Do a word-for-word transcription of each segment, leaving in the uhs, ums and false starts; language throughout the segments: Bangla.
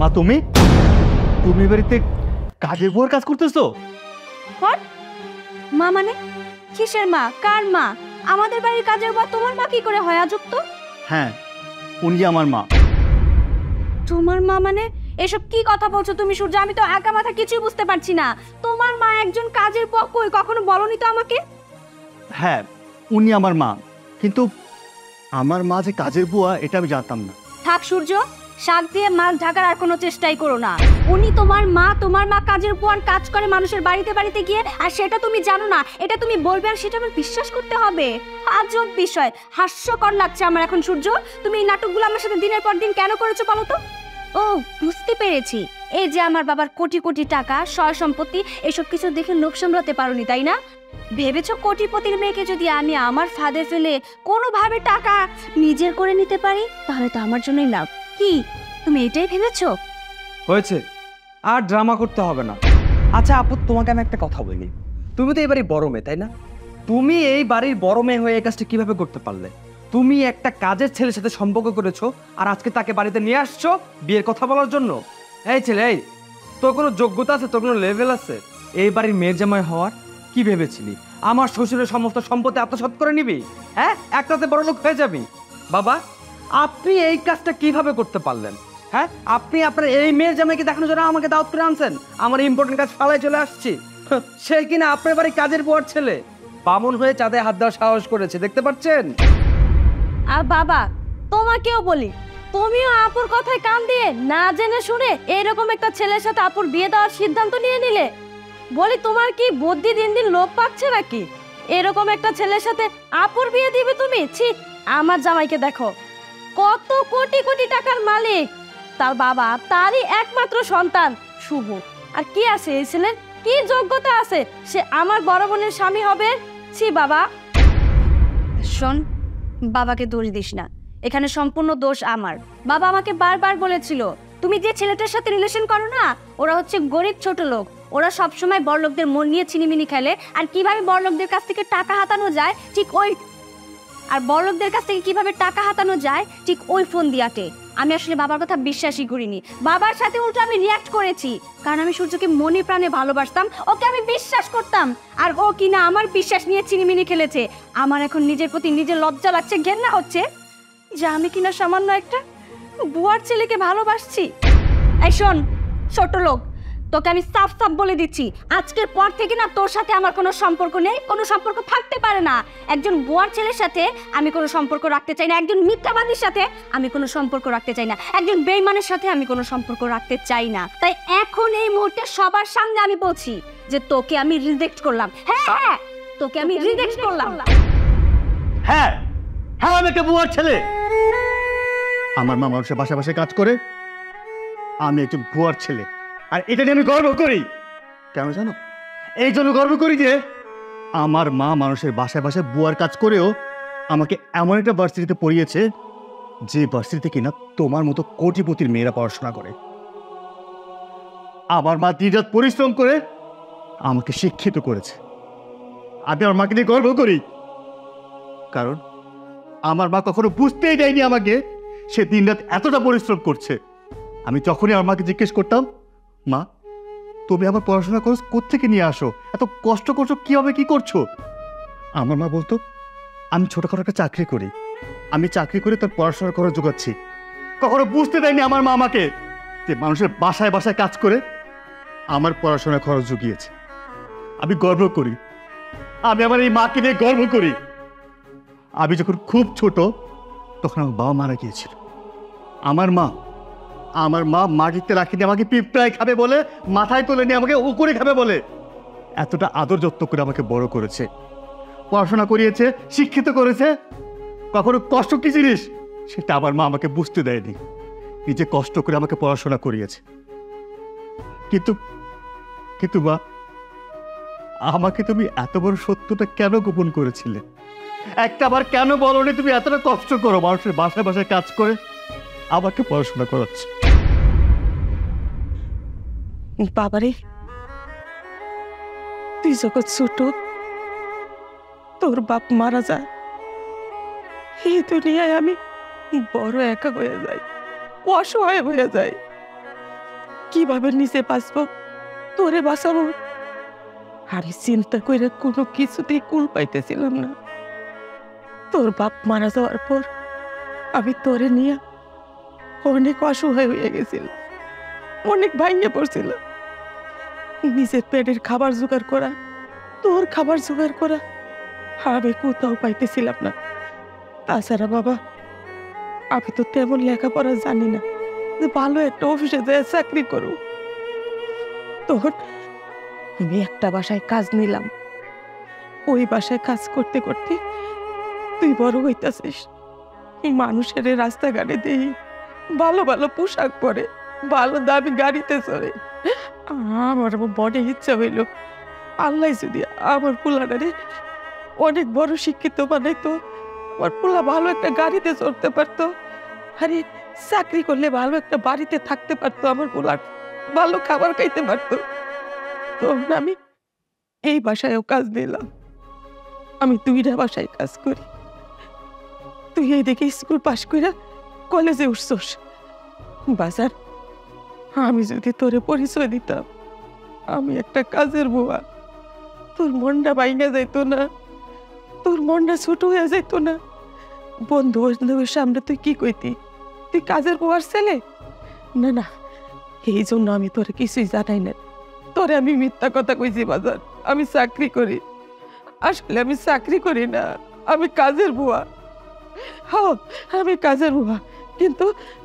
তুমি তুমি বাড়িতে কাজের বুয়ার কাজ করতেছো? মা মানে কিসের মা? কার মা? আমাদের বাড়ির কাজের বুয়া তোমার মা কি করে হয় আজব তো? হ্যাঁ, উনি আমার মা। তোমার মা মানে? এসব কি কথা বলছো তুমি সূর্য? আমি তো একা মাথা কিছুই বুঝতে পারছি না। তোমার মা একজন কাজের বুয়া কই? কখনো বলনি তো আমাকে। হ্যাঁ, উনি আমার মা, কিন্তু আমার মা যে কাজের বুয়া এটা আমি জানতাম না। থাক সূর্য, শাক দিয়ে মাছ ঢাকার আর কোনো চেষ্টাই করো না। উনি তোমার মা, তোমার মা কাজের বুয়ার কাজ করে মানুষের বাড়িতে বাড়িতে গিয়ে, আর সেটা তুমি জানো না। এটা তুমি বলবে আর সেটা আমার বিশ্বাস করতে হবে? আজব বিষয়, হাস্যকর লাগছে আমার এখন সূর্য। তুমি এই নাটকগুলো আমার সাথে দিনের পর দিন কেন করেছো বলো তো? ও বুঝতে পেরেছি, এই যে আমার বাবার কোটি কোটি টাকা, সয় সম্পত্তি, এসব কিছু দেখে লোভ সামলাতে পারোনি, তাই না? ভেবেছো কোটিপতির মেয়েকে যদি আমি আমার ফাঁদে ফেলে কোনোভাবে টাকা নিজের করে নিতে পারি তাহলে তো আমার জন্যই লাভ। কি তুমি এটাই ভেবেছো? হয়েছে, আর ড্রামা করতে হবে না। আচ্ছা আপু, তোমাকে আমি একটা কথা বলি। তুমি তো এই বাড়ির বড় মেয়ে, তাই না? তুমি এই বাড়ির বড় মেয়ে হয়ে এই কাজটা কিভাবে করতে পারলে? তুমি একটা কাজের ছেলের সাথে সম্পর্ক করেছো, আর আজকে তাকে বাড়িতে নিয়ে আসছো বিয়ের কথা বলার জন্য। এই ছেলে, এই তোর কোনো যোগ্যতা আছে? তোর কোনো লেভেল আছে এই বাড়ির মেয়ের জামাই হওয়ার? কি ভেবেছিলি আমার শ্বশুরের সমস্ত সম্পত্তি আত্মসাৎ করে নিবি? হ্যাঁ, একটাতে বড় লোক হয়ে যাবি? বাবা, আপনি এই কাজটা কিভাবে করতে পারলেন? হ্যাঁ, আপনি আপনার এই মেয়ের জামাইকে দেখানোর জন্য আমাকে দাওয়াত করে আনছেন? আমার ইম্পর্টেন্ট কাজ ফালাই চলে আসছি, সে কিনা আপনার বাড়ি কাজের বুয়ার ছেলে। বামন হয়ে চাঁদে হাত দেওয়ার সাহস করেছে, দেখতে পাচ্ছেন? আর বাবা, তোমাকেও বলি, তুমিও আপুর কথায় কান দিয়ে না জেনে শুনে এরকম একটা ছেলের সাথে আপুর বিয়ে দেওয়ার সিদ্ধান্ত নিয়ে নিলে। বলি, তোমার কি বুদ্ধি দিন দিন লোপ পাচ্ছে নাকি? এরকম একটা ছেলের সাথে আপুর বিয়ে দিবে তুমি? ছি, আমার জামাইকে দেখো, কত কোটি কোটি টাকার মালিক, তার বাবা, তারই একমাত্র সন্তান শুভ। আর কি আছে এই ছেলের? কি যোগ্যতা আছে সে আমার বড় বোনের স্বামী হবে? ছি বাবা। শোন, বাবাকে দোষ দিস না, এখানে সম্পূর্ণ দোষ আমার। বাবা আমাকে বারবার বলেছিল, তুমি যে ছেলেটার সাথে রিলেশন করো না, ওরা হচ্ছে গরিব ছোট লোক, ওরা সবসময় বড়লোকদের মন নিয়ে ছিনিমিনি খেলে, আর কিভাবে বড়লোকদের কাছ থেকে টাকা হাতানো যায় ঠিক ওই আর বড়লোকদের কাছ থেকে কিভাবে টাকা হাতানো যায় ঠিক ওই ফোন দিয়াতে। আমি আসলে বাবার কথা বিশ্বাসই করিনি, বাবার সাথে উল্টো আমি রিয়াক্ট করেছি, কারণ আমি সূর্যকে মনে প্রাণে ভালোবাসতাম, ওকে আমি বিশ্বাস করতাম, আর ও কিনা আমার বিশ্বাস নিয়ে চিনিমিনি খেলেছে। আমার এখন নিজের প্রতি নিজের লজ্জা লাগছে, ঘেন্না হচ্ছে যে আমি কিনা সামান্য একটা বুয়ার ছেলেকে ভালোবাসছি। এই শোন ছোট লোক, তোকে আমি সাফ সাফ বলে দিচ্ছি, আজকের পর থেকে না তোর সাথে আমার কোনো সম্পর্ক নেই, কোনো সম্পর্ক থাকতে পারে না। একজন বুয়ার ছেলের সাথে আমি কোনো সম্পর্ক রাখতে চাই না, একজন মিথ্যাবাদীর সাথে আমি কোনো সম্পর্ক রাখতে চাই না, একজন বেঈমানের সাথে আমি কোনো সম্পর্ক রাখতে চাই না। তাই এখন এই মুহূর্তে সবার সামনে আমি বলছি যে তোকে আমি রিজেক্ট করলাম। হ্যাঁ হ্যাঁ, তোকে আমি রিজেক্ট করলাম। হ্যাঁ হ্যাঁ, আমি একটা বুয়ার ছেলে। আমার মা মানুষের বাসায় বাসায় কাজ করে, আমি একজন বুয়ার ছেলে, আর এটা নিয়ে আমি গর্ব করি। কেন জানো? এই জন্য গর্ব করি যে আমার মা মানুষের বাসায় বাসায় বুয়ার কাজ করেও আমাকে এমন একটা ভার্সিটিতে পড়িয়েছে যে ভার্সিটিতে কিনা তোমার মতো কোটিপতির মেয়েরা পড়াশোনা করে। আমার মা দিনরাত পরিশ্রম করে আমাকে শিক্ষিত করেছে। আমি আমার মাকে নিয়ে গর্ব করি, কারণ আমার মা কখনো বুঝতেই দেয়নি আমাকে সে দিনরাত এতটা পরিশ্রম করছে। আমি যখনই আমার মাকে জিজ্ঞেস করতাম, মা তুমি আমার পড়াশোনা খরচ কোত্থেকে নিয়ে আসো, এত কষ্ট করছো কিভাবে, কি করছো, আমার মা বলতো আমি ছোটখাটো একটা চাকরি করি, আমি চাকরি করে তার পড়াশোনা খরচ জোগাচ্ছি। কখনো বুঝতে দেয়নি আমার মা আমাকে যে মানুষের বাসায় বাসায় কাজ করে আমার পড়াশোনার খরচ জুগিয়েছে। আমি গর্ব করি, আমি আমার এই মাকে নিয়ে গর্ব করি। আমি যখন খুব ছোট তখন আমার বাবা মারা গিয়েছিল। আমার মা আমার মা মাটিতে রাখিনি আমাকে পিঁপড়ায় খাবে বলে, মাথায় তুলে নিয়ে আমাকে উকুরে খাবে বলে এতটা আদর যত্ন করে আমাকে বড় করেছে, পড়াশোনা করিয়েছে, শিক্ষিত করেছে। কখনো কষ্ট কি জিনিস সেটা আমার মা আমাকে বুঝতে দেয়নি, নিজে কষ্ট করে আমাকে পড়াশোনা করিয়েছে। কিন্তু কিন্তু মা, আমাকে তুমি এত বড় সত্যটা কেন গোপন করেছিলে? একটা বার কেন বলনি তুমি এতটা কষ্ট করো মানুষের বাসায় বাসায় কাজ করে আমাকে পড়াশোনা করাচ্ছে? বাবারে, তুই যখন ছোট তোর বাপ মারা যায়, এই দুনিয়ায় আমি বড় একা হয়ে যাই, অসহায় হয়ে যাই। কিভাবে নিচে বাঁচবো, তোরে বাঁচাবো। আমি চিন্তা করে কোনো কিছুতেই কুল পাইতেছিলাম না। তোর বাপ মারা যাওয়ার পর আমি তোরে নিয়ে অনেক অসহায় হয়ে গেছিল, অনেক ভাঙে পড়ছিল। নিজের পেটের খাবার জোগাড় করা, তোর খাবার জোগাড় করা আমি কোথাও পাইতেছিলাম না। তাছাড়া বাবা, আমি তো তেমন লেখাপড়া জানি না যে ভালো একটা অফিসে যেয়ে চাকরি করো। তখন আমি একটা বাসায় কাজ নিলাম। ওই বাসায় কাজ করতে করতে তুই বড় হইতাছিস। মানুষের এই রাস্তাঘাটে দেই ভালো ভালো পোশাক পরে, ভালো দামি গাড়িতে চড়ে। আমার বড় ইচ্ছা হইল আল্লাহ যদি আমার পোলাটারে অনেক বড় শিক্ষিত বানাইতো, আমার পোলা ভালো একটা গাড়িতে চড়তে পারতো, আরে চাকরি করলে ভালো একটা বাড়িতে থাকতে পারতো, আমার পোলা ভালো খাবার খাইতে পারতো। তখন আমি এই বাসায়ও কাজ নিলাম। আমি দুইটা বাসায় কাজ করি। তুই এই দেখে স্কুল পাশ করে কলেজে উঠছস। বাজার, আমি যদি তোরে পরিচয় দিতাম আমি একটা কাজের বুয়া, তোর মনটা বাইঙ্গা যাইতো না, তোর মনটা ছোট হয়ে যাইতো না। বন্ধু বান্ধবের সামনে তুই কি কইতি, তুই কাজের বুয়ার ছেলে? না না, এই জন্য আমি তোরে কিছুই জানাই না। তোরে আমি মিথ্যা কথা কইছি বাজার, আমি চাকরি করি। আসলে আমি চাকরি করি না, আমি কাজের বুয়া। হ্যাঁ, আমি কাজের বুয়া, কিন্তু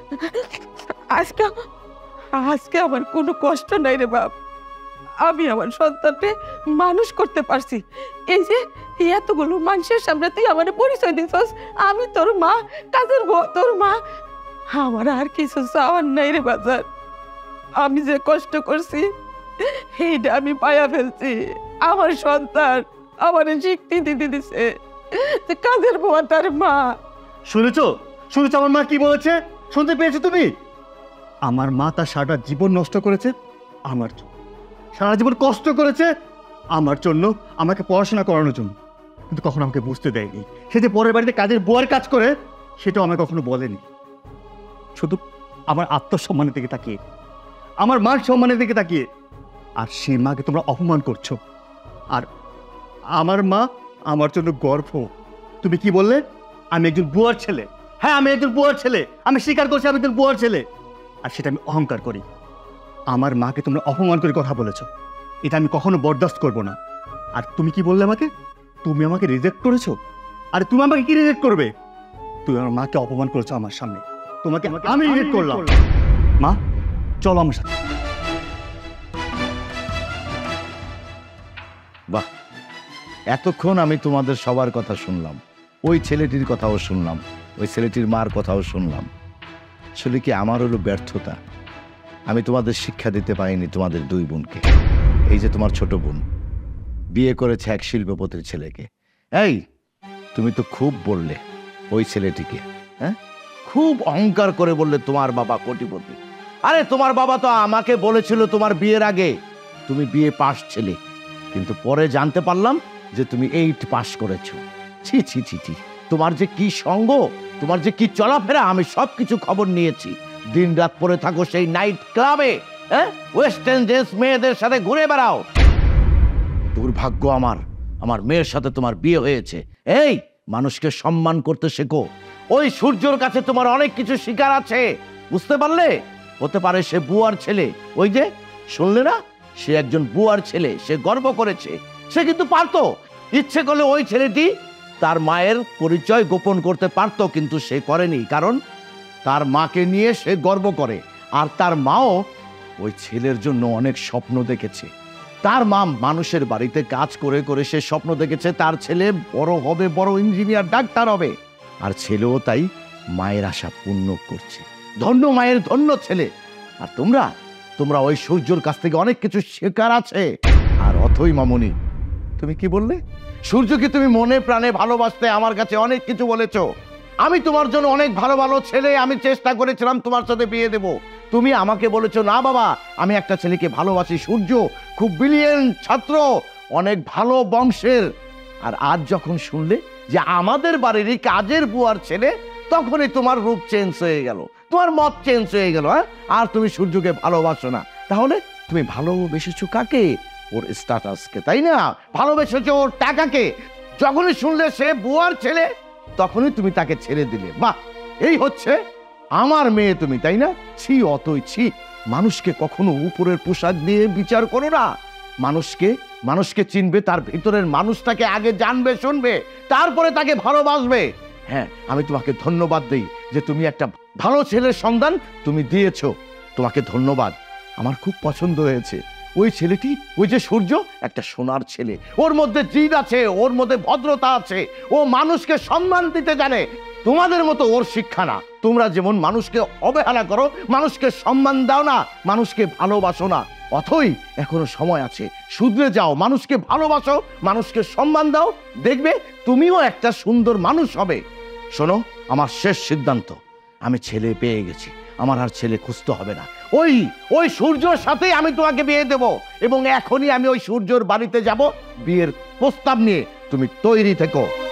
আজকে আজকে আমার কোনো কষ্ট নাই রে বাপ। আমি আমার সন্তানকে মানুষ করতে পারছি। এই যে এতগুলো মানুষের সামনে তুই আমার পরিচয় দিছস আমি তোর মা, কাজের বুয়া তোর মা। আমার আর কিছু চাওয়ার নাই রে বাজার। আমি যে কষ্ট করছি এইটা আমি পায়া ফেলছি। আমার সন্তান আমার স্বীকৃতি দিতে দিছে যে কাজের বুয়া তার মা। শুনেছো শুনেছো আমার মা কি বলেছে? শুনতে পেয়েছো তুমি? আমার মা তার সারাটা জীবন নষ্ট করেছে আমার জন্য, সারা জীবন কষ্ট করেছে আমার জন্য, আমাকে পড়াশোনা করানোর জন্য, কিন্তু কখনো আমাকে বুঝতে দেয়নি সে যে পরের বাড়িতে কাজের বুয়ার কাজ করে, সেটাও আমাকে কখনো বলেনি। শুধু আমার আত্মসম্মানের দিকে তাকিয়ে, আমার মান সম্মানের দিকে তাকিয়ে। আর সেই মাকে তোমরা অপমান করছো। আর আমার মা আমার জন্য গর্ব। তুমি কি বললে? আমি একজন বুয়ার ছেলে। হ্যাঁ, আমি একজন বুয়ার ছেলে, আমি স্বীকার করছি আমি একজন বুয়ার ছেলে, আর সেটা আমি অহংকার করি। আমার মাকে তোমরা অপমান করে কথা বলেছো, এটা আমি কখনো বরদাস্ত করব না। আর তুমি কি বললে আমাকে? তুমি আমাকে রিজেক্ট করেছো। আরে তুমি আমাকে কি রিজেক্ট করবে? তুমি আমার মাকে অপমান করেছো আমার সামনে, তোমাকে আমি রিজেক্ট করলাম। মা চলো আমার সাথে। বাহ, এতক্ষণ আমি তোমাদের সবার কথা শুনলাম, ওই ছেলেটির কথাও শুনলাম, ওই ছেলেটির মার কথাও শুনলাম। আসলে কি আমার হলো ব্যর্থতা, আমি তোমাদের শিক্ষা দিতে পারিনি তোমাদের দুই বোনকে। এই যে তোমার ছোট বোন বিয়ে করেছে এক শিল্পপতির ছেলেকে। এই তুমি তো খুব বললে ওই ছেলেটিকে, হ্যাঁ খুব অহংকার করে বললে তোমার বাবা কোটিপতি। আরে তোমার বাবা তো আমাকে বলেছিল তোমার বিয়ের আগে তুমি বিয়ে পাস ছেলে, কিন্তু পরে জানতে পারলাম যে তুমি এইট পাস করেছো। ছি ছি ছি ছি, তোমার যে কি সঙ্গ, তোমার যে কি চলাফেরা, আমি সব কিছু খবর নিয়েছি। দিন রাত পরে থাকো সেই নাইট ক্লাবে, হ্যাঁ ওয়েস্টার্ন ড্রেস মেয়েদের সাথে ঘুরে বেড়াও। দুর্ভাগ্য আমার, আমার মেয়ের সাথে তোমার বিয়ে হয়েছে। এই মানুষকে সম্মান করতে শেখো। ওই সূর্যর কাছে তোমার অনেক কিছু শিকার আছে, বুঝতে পারলে? হতে পারে সে বুয়ার ছেলে, ওই যে শুনলে না, সে একজন বুয়ার ছেলে, সে গর্ব করেছে। সে কিন্তু পারতো, ইচ্ছে করলে ওই ছেলেটি তার মায়ের পরিচয় গোপন করতে পারত, কিন্তু সে করেনি, কারণ তার মাকে নিয়ে সে গর্ব করে। আর তার মাও ওই ছেলের জন্য অনেক স্বপ্ন দেখেছে। তার মা মানুষের বাড়িতে কাজ করে করে সে স্বপ্ন দেখেছে তার ছেলে বড় হবে, বড় ইঞ্জিনিয়ার, ডাক্তার হবে। আর ছেলেও তাই মায়ের আশা পূর্ণ করছে। ধন্য মায়ের ধন্য ছেলে। আর তোমরা তোমরা ওই সূর্যর কাছ থেকে অনেক কিছু শেখার আছে। আর অথই মামুনি, তুমি কি বললে? সূর্যকে তুমি মনে প্রাণে ভালোবাসতে, আমার কাছে অনেক কিছু বলেছো। আমি তোমার জন্য অনেক ভালো ভালো ছেলে আমি চেষ্টা করেছিলাম তোমার সাথে বিয়ে দেব। তুমি আমাকে বলেছো না বাবা, আমি একটা ছেলেকে ভালোবাসি, সূর্য খুব ব্রিলিয়েন্ট ছাত্র, অনেক ভালো বংশের। আর আজ যখন শুনলে যে আমাদের বাড়িরই কাজের বুয়ার ছেলে, তখনই তোমার রূপ চেঞ্জ হয়ে গেল, তোমার মত চেঞ্জ হয়ে গেল। হ্যাঁ, আর তুমি সূর্যকে ভালোবাসো না। তাহলে তুমি ভালোবেসেছো কাকে? ওর স্ট্যাটাসকে, তাই না? ভালোবেসেছো ওর টাকাকে। যখনই শুনলে সে বুয়ার ছেলে, তখনই তুমি তাকে ছেড়ে দিলে। বাহ, এই হচ্ছে আমার মেয়ে তুমি, তাই না? ছি, অতই ছি। মানুষকে কখনো উপরের পোশাক দিয়ে বিচার করো না। মানুষকে মানুষকে চিনবে, তার ভিতরের মানুষটাকে আগে জানবে, শুনবে, তারপরে তাকে ভালোবাসবে। হ্যাঁ, আমি তোমাকে ধন্যবাদ দিই যে তুমি একটা ভালো ছেলের সন্ধান তুমি দিয়েছো। তোমাকে ধন্যবাদ। আমার খুব পছন্দ হয়েছে ওই ছেলেটি, ওই যে সূর্য, একটা সোনার ছেলে। ওর মধ্যে জিদ আছে, ওর মধ্যে ভদ্রতা আছে, ও মানুষকে সম্মান দিতে জানে। তোমাদের মতো ওর শিক্ষা না। তোমরা যেমন মানুষকে অবহেলা করো, মানুষকে সম্মান দাও না, মানুষকে ভালোবাসো না। অথই এখনো সময় আছে, শুধরে যাও, মানুষকে ভালোবাসো, মানুষকে সম্মান দাও, দেখবে তুমিও একটা সুন্দর মানুষ হবে। শোনো, আমার শেষ সিদ্ধান্ত, আমি ছেলে পেয়ে গেছি, আমার আর ছেলে খুঁজতে হবে না। ওই ওই সূর্যর সাথে আমি তোমাকে বিয়ে দেব, এবং এখনই আমি ওই সূর্যর বাড়িতে যাব বিয়ের প্রস্তাব নিয়ে। তুমি তৈরি থেকো।